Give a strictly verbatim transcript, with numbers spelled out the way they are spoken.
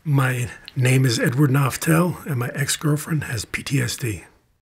My name is Edward Noftel, and my ex-girlfriend has P T S D.